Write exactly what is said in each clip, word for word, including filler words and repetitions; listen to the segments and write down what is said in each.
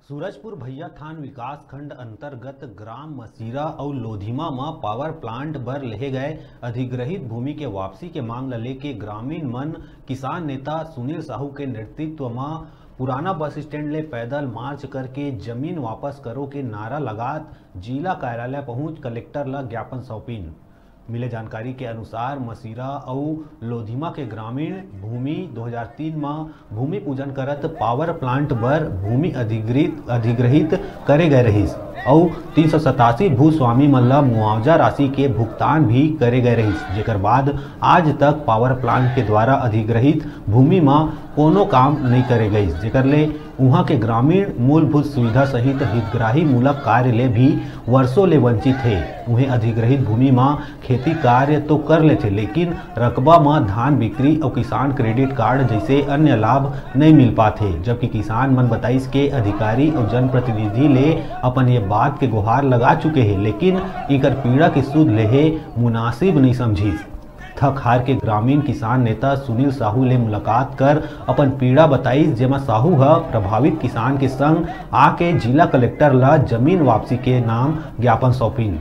सूरजपुर भैया थान विकास खंड अंतर्गत ग्राम मसीरा और लोधिमा में पावर प्लांट बर लेहे गए अधिग्रहित भूमि के वापसी के मांग ल लेके ग्रामीण मन किसान नेता सुनील साहू के नेतृत्व में पुराना बस स्टैंड ले पैदल मार्च करके जमीन वापस करो के नारा लगात जिला कार्यालय पहुंच कलेक्टर ला ज्ञापन सौंपिन। मिले जानकारी के अनुसार मसीरा और लोधिमा के ग्रामीण भूमि दो हज़ार तीन में भूमि पूजन करत पावर प्लांट बर भूमि अधिग्रहित अधिग्रहित करे गए रहीस और तीन सौ सतासी भूस्वामी मन ला मुआवजा राशि के भुगतान भी करे गए रहीस, जेकर बाद आज तक पावर प्लांट के द्वारा अधिग्रहित भूमि में कोनो काम नहीं करे गई, जेकर ले वहाँ के ग्रामीण मूलभूत सुविधा सहित हितग्राही मूलक कार्य ले भी वर्षों ले वंचित थे। उन्हें अधिग्रहित भूमि में खेती कार्य तो कर लेते, लेकिन रकबा में धान बिक्री और किसान क्रेडिट कार्ड जैसे अन्य लाभ नहीं मिल पाते, जबकि किसान मन बताइस के अधिकारी और जनप्रतिनिधि ले अपन ये बात के गुहार लगा चुके हैं, लेकिन इकर पीड़ा के सुध लेहे मुनासिब नहीं समझी। थक हार के ग्रामीण किसान नेता सुनील साहू ले मुलाकात कर अपन पीड़ा बताई, जेमा साहू ह प्रभावित किसान के संग आके जिला कलेक्टर ला जमीन वापसी के नाम ज्ञापन सौंपिन।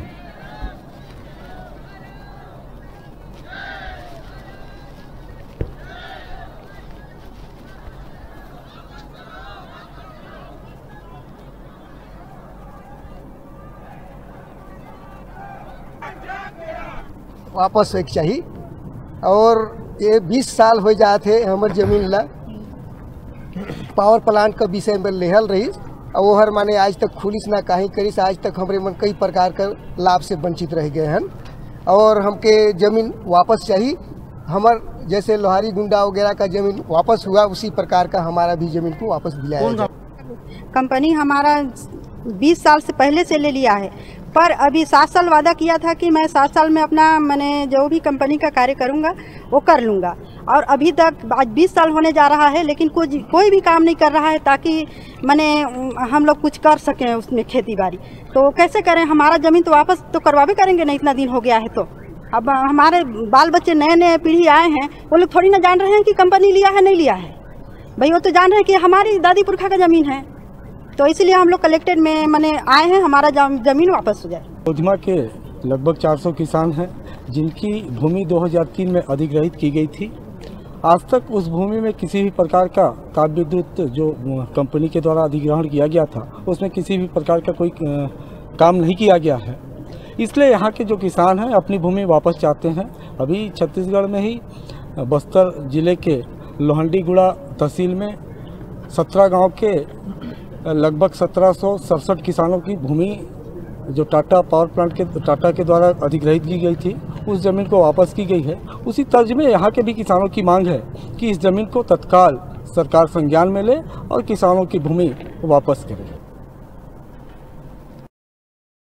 वापस एक चाहिए और ये बीस साल हो जाते हमार जमीन ला पावर प्लांट का विषय में लेहल रही और वो हर माने आज तक खुलिस ना कहीं करिस, आज तक हमारे मन कई प्रकार का लाभ से वंचित रह गए हैं और हमके ज़मीन वापस चाहिए। हमार जैसे लोहारी गुंडा वगैरह का ज़मीन वापस हुआ उसी प्रकार का हमारा भी ज़मीन को वापस दिलाया जाए। कंपनी हमारा बीस साल से पहले से ले लिया है, पर अभी सात साल वादा किया था कि मैं सात साल में अपना मैंने जो भी कंपनी का कार्य करूंगा वो कर लूंगा, और अभी तक आज बीस साल होने जा रहा है लेकिन कुछ कोई भी काम नहीं कर रहा है ताकि मैंने हम लोग कुछ कर सकें उसमें खेती बाड़ी। तो कैसे करें, हमारा ज़मीन तो वापस तो करवावे करेंगे ना, इतना दिन हो गया है। तो अब हमारे बाल बच्चे नए नए पीढ़ी आए हैं, वो लोग थोड़ी ना जान रहे हैं कि कंपनी लिया है नहीं लिया है, भाई वो तो जान रहे हैं कि हमारी दादी पुरखा का ज़मीन है। तो इसलिए हम लोग कलेक्टेड में मैंने आए हैं, हमारा जमीन वापस हो जाए। लोधिमा के लगभग चार सौ किसान हैं जिनकी भूमि दो हज़ार तीन में अधिग्रहित की गई थी। आज तक उस भूमि में किसी भी प्रकार का काव्य विद्युत जो कंपनी के द्वारा अधिग्रहण किया गया था उसमें किसी भी प्रकार का कोई काम नहीं किया गया है, इसलिए यहाँ के जो किसान हैं अपनी भूमि वापस चाहते हैं। अभी छत्तीसगढ़ में ही बस्तर जिले के लोहंडीगुड़ा तहसील में सत्रह गाँव के लगभग सत्रह सौ सड़सठ किसानों की भूमि जो टाटा पावर प्लांट के टाटा के द्वारा अधिग्रहित की गई थी उस ज़मीन को वापस की गई है। उसी तर्ज में यहाँ के भी किसानों की मांग है कि इस ज़मीन को तत्काल सरकार संज्ञान में ले और किसानों की भूमि वापस करे।